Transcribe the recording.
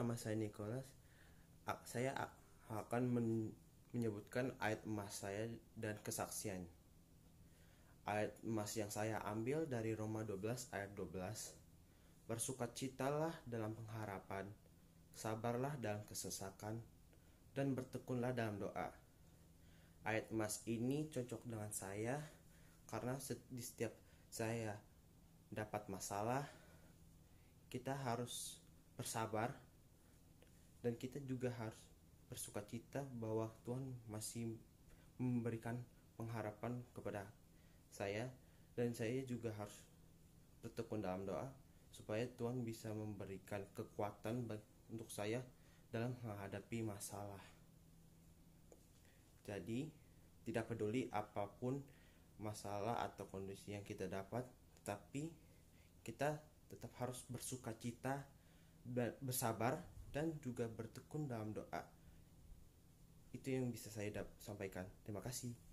nama saya Nicholas. Saya akan menyebutkan ayat emas saya dan kesaksian. Ayat emas yang saya ambil dari Roma 12 ayat 12. Bersukacitalah dalam pengharapan, sabarlah dalam kesesakan, dan bertekunlah dalam doa. Ayat emas ini cocok dengan saya karena di setiap saya dapat masalah, kita harus bersabar dan kita juga harus bersukacita bahwa Tuhan masih memberikan pengharapan kepada saya, dan saya juga harus bertekun dalam doa supaya Tuhan bisa memberikan kekuatan untuk saya dalam menghadapi masalah. Jadi tidak peduli apapun masalah atau kondisi yang kita dapat, tetapi kita tetap harus bersukacita, bersabar, dan juga bertekun dalam doa. Itu yang bisa saya sampaikan. Terima kasih.